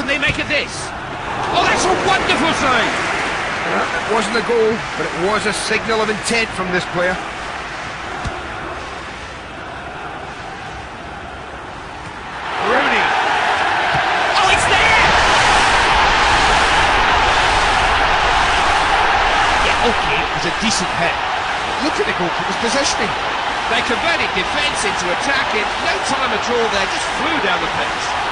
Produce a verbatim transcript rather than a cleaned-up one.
they make of this? Oh, that's a wonderful save! Uh, it wasn't a goal, but it was a signal of intent from this player. Rooney. Oh, it's there! Yeah, okay, it was a decent hit. Look at the goalkeeper's positioning. They converted defence into attacking. No time at all there, just flew down the pitch.